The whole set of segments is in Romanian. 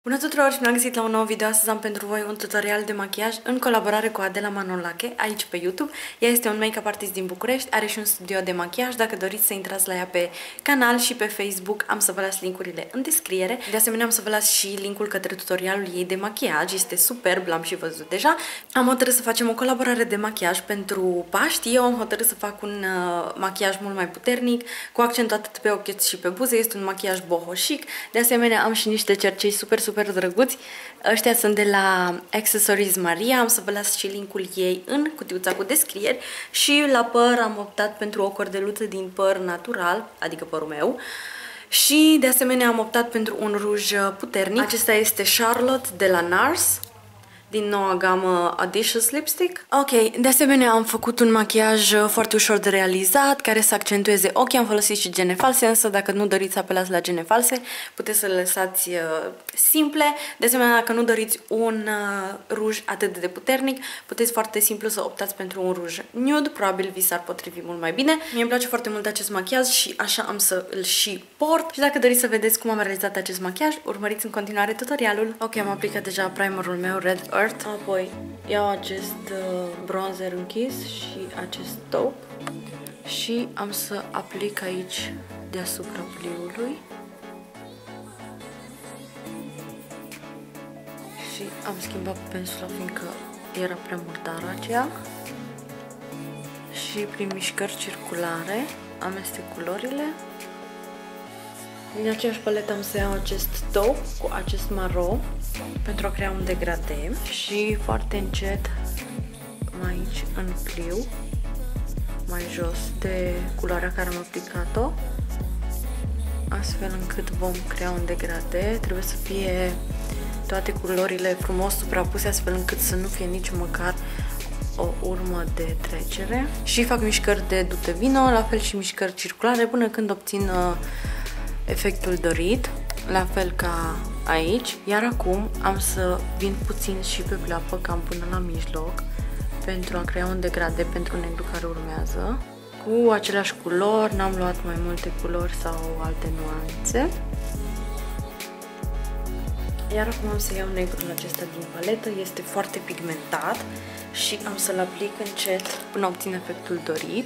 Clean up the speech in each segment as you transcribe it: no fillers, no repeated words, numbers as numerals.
Bună tuturor și ne-am găsit la un nou video. Astăzi am pentru voi un tutorial de machiaj în colaborare cu Adela Manolache, aici pe YouTube. Ea este un make-up artist din București, are și un studio de machiaj. Dacă doriți să intrați la ea pe canal și pe Facebook, am să vă las linkurile în descriere. De asemenea, am să vă las și linkul către tutorialul ei de machiaj. Este superb, l-am și văzut deja. Am hotărât să facem o colaborare de machiaj pentru Paști. Eu am hotărât să fac un machiaj mult mai puternic, cu accent atât pe ochi cât și pe buze. Este un machiaj boho chic. De asemenea, am și niște cercei super drăguți. Ăștia sunt de la Accessories Maria. Am să vă las și linkul ei în cutiuța cu descrieri. Și la păr am optat pentru o cordeluță din păr natural, adică părul meu. Și de asemenea am optat pentru un ruj puternic. Acesta este Charlotte de la NARS, din noua gamă Audacious Lipstick. Ok, de asemenea am făcut un machiaj foarte ușor de realizat, care să accentueze ochii. Am folosit și gene false, însă dacă nu doriți să apelați la gene false, puteți să le lăsați simple. De asemenea, dacă nu doriți un ruj atât de puternic, puteți foarte simplu să optați pentru un ruj nude, probabil vi s-ar potrivi mult mai bine. Mie îmi place foarte mult acest machiaj și așa am să îl și port. Și dacă doriți să vedeți cum am realizat acest machiaj, urmăriți în continuare tutorialul. Ok, am aplicat deja primerul meu Red Earth. Apoi iau acest bronzer închis și acest taupe și am să aplic aici deasupra pliului. Și am schimbat pensula fiindcă era prea murdară aceea. Și prin mișcări circulare amestec culorile. Din aceeași paletă am să iau acest taupe cu acest maro pentru a crea un degradé și foarte încet aici în pliu, mai jos de culoarea care am aplicat-o, astfel încât vom crea un degradé. Trebuie să fie toate culorile frumos suprapuse, astfel încât să nu fie nici măcar o urmă de trecere. Și fac mișcări de dute vino, la fel și mișcări circulare, până când obțin efectul dorit, la fel ca aici. Iar acum am să vin puțin și pe pleoapă, cam până la mijloc, pentru a crea un degradé pentru negru care urmează. Cu aceleași culori, n-am luat mai multe culori sau alte nuanțe. Iar acum am să iau negrul acesta din paletă, este foarte pigmentat și am să-l aplic încet până obțin efectul dorit.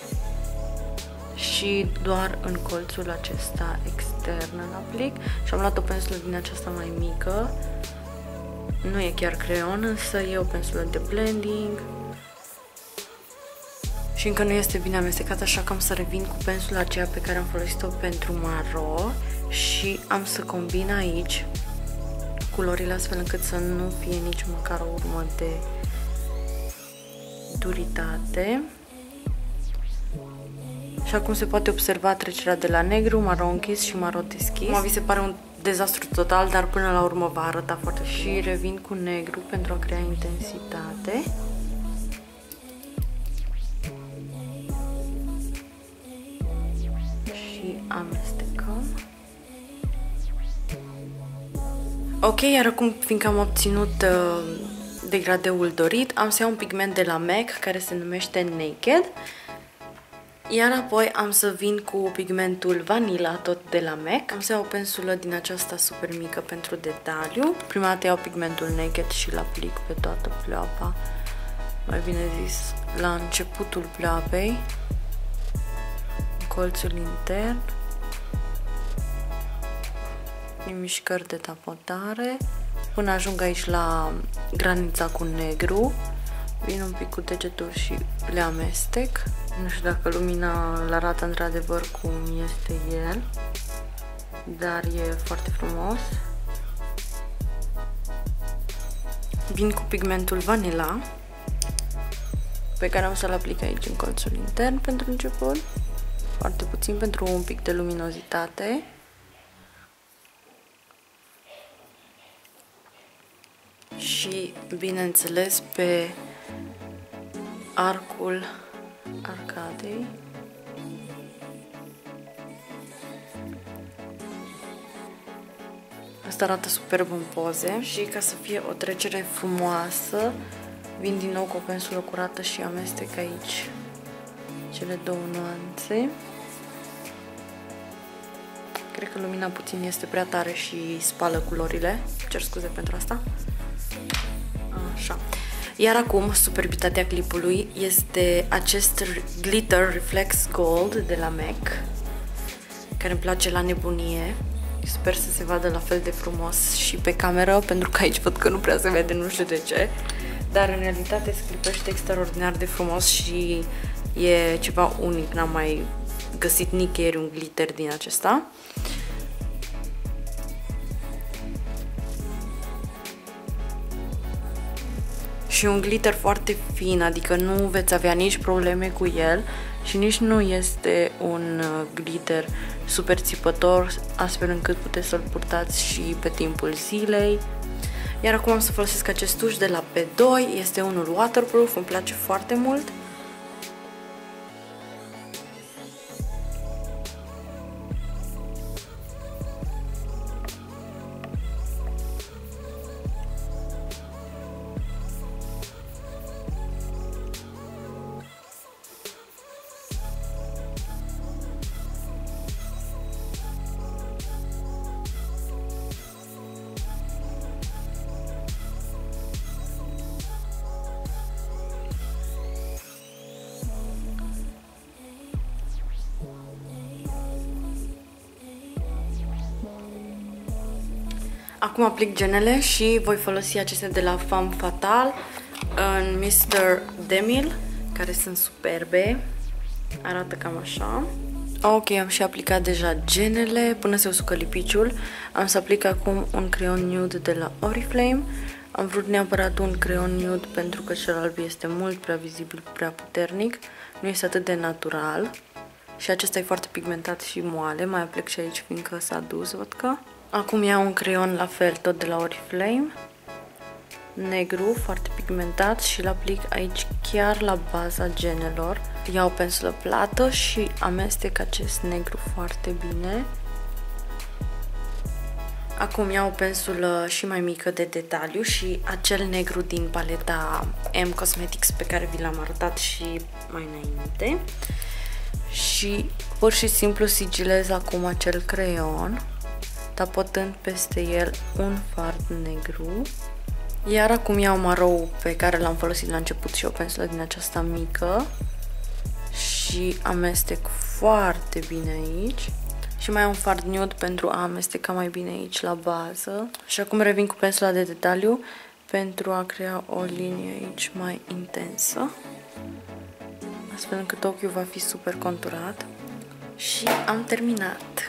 Și doar în colțul acesta extern îl aplic. Și am luat o pensulă din aceasta mai mică. Nu e chiar creion, însă e o pensulă de blending. Și încă nu este bine amestecat, așa că am să revin cu pensula aceea pe care am folosit-o pentru maro. Și am să combin aici culorile astfel încât să nu fie nici măcar o urmă de duritate. Și acum se poate observa trecerea de la negru, maro închis și maro deschis. Acum vi se pare un dezastru total, dar până la urmă va arăta foarte frumos. Și revin cu negru pentru a crea intensitate. Și amestecăm. Ok, iar acum, fiindcă am obținut degradeul dorit, am să iau un pigment de la MAC care se numește Naked. Iar apoi am să vin cu pigmentul Vanilla, tot de la MAC. Am să iau o pensulă din aceasta super mică pentru detaliu. Prima dată iau pigmentul Naked și îl aplic pe toată pleoapa, mai bine zis la începutul pleoapei, în colțul intern, în mișcări de tapotare, până ajung aici la granița cu negru. Vin un pic cu degetul și le amestec. Nu știu dacă lumina îl arată într-adevăr cum este el, dar e foarte frumos. Vin cu pigmentul Vanilla, pe care am să-l aplic aici în colțul intern pentru început. Foarte puțin pentru un pic de luminozitate. Și, bineînțeles, pe arcul arcadei. Asta arată superb în poze. Și ca să fie o trecere frumoasă, vin din nou cu o pensulă curată și amestec aici cele două nuanțe. cred că lumina puțin este prea tare și spală culorile. Cer scuze pentru asta. Așa. Iar acum, superbitatea clipului este acest Glitter Reflex Gold de la MAC, care îmi place la nebunie. Sper să se vadă la fel de frumos și pe cameră, pentru că aici văd că nu prea se vede, nu știu de ce. Dar în realitate se clipește extraordinar de frumos și e ceva unic, n-am mai găsit nicăieri un glitter din acesta. Și un glitter foarte fin, adică nu veți avea nici probleme cu el și nici nu este un glitter super țipător, astfel încât puteți să-l purtați și pe timpul zilei. Iar acum am să folosesc acest tuș de la P2, este unul waterproof, îmi place foarte mult. Acum aplic genele și voi folosi acestea de la Femme Fatale în Mr. Demille, care sunt superbe. Arată cam așa. Ok, am și aplicat deja genele până se usucă lipiciul. Am să aplic acum un creion nude de la Oriflame. Am vrut neapărat un creion nude pentru că cel alb este mult prea vizibil, prea puternic. Nu este atât de natural. Și acesta e foarte pigmentat și moale. Mai aplic și aici fiindcă s-a dus, văd că. Acum iau un creion la fel, tot de la Oriflame, negru, foarte pigmentat și îl aplic aici chiar la baza genelor. Iau o pensulă plată și amestec acest negru foarte bine. Acum iau o pensulă și mai mică de detaliu și acel negru din paleta M Cosmetics pe care vi l-am arătat și mai înainte. Și pur și simplu sigilez acum acel creion, tapotând peste el un fard negru. Iar acum iau marou pe care l-am folosit la început și o pensulă din aceasta mică și amestec foarte bine aici. Și mai am un fard nude pentru a amesteca mai bine aici la bază. Și acum revin cu pensula de detaliu pentru a crea o linie aici mai intensă, astfel încât ochiul va fi super conturat. Și am terminat.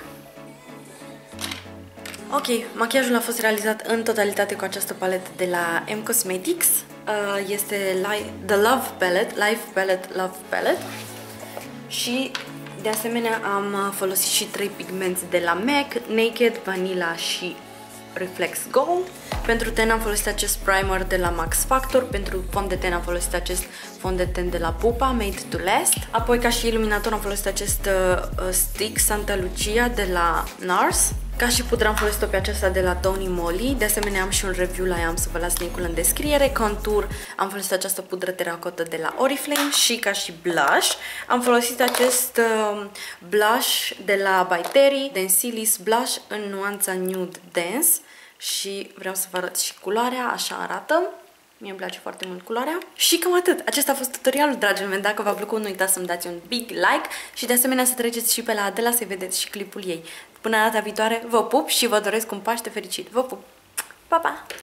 Ok, machiajul a fost realizat în totalitate cu această paletă de la M Cosmetics. Este The Love Palette, Life Palette, Love Palette. Și de asemenea am folosit și 3 pigmenți de la MAC, Naked, Vanilla și Reflex Gold. Pentru ten am folosit acest primer de la Max Factor, pentru fond de ten am folosit acest fond de ten de la Pupa, Made to Last. Apoi ca și iluminator am folosit acest stick Santa Lucia de la NARS. Ca și pudră am folosit-o pe aceasta de la Tony Moly, de asemenea am și un review la ea, am să vă las link-ul în descriere. Contour am folosit această pudră teracotă de la Oriflame și ca și blush am folosit acest blush de la By Terry, Densilis Blush în nuanța Nude Dance și vreau să vă arăt și culoarea, așa arată. Mie îmi place foarte mult culoarea. Și cam atât. Acesta a fost tutorialul, dragii mei. Dacă v-a plăcut, nu uitați să-mi dați un big like și de asemenea să treceți și pe la Adela să vedeți și clipul ei. Până data viitoare, vă pup și vă doresc un Paște fericit. Vă pup! Pa, pa!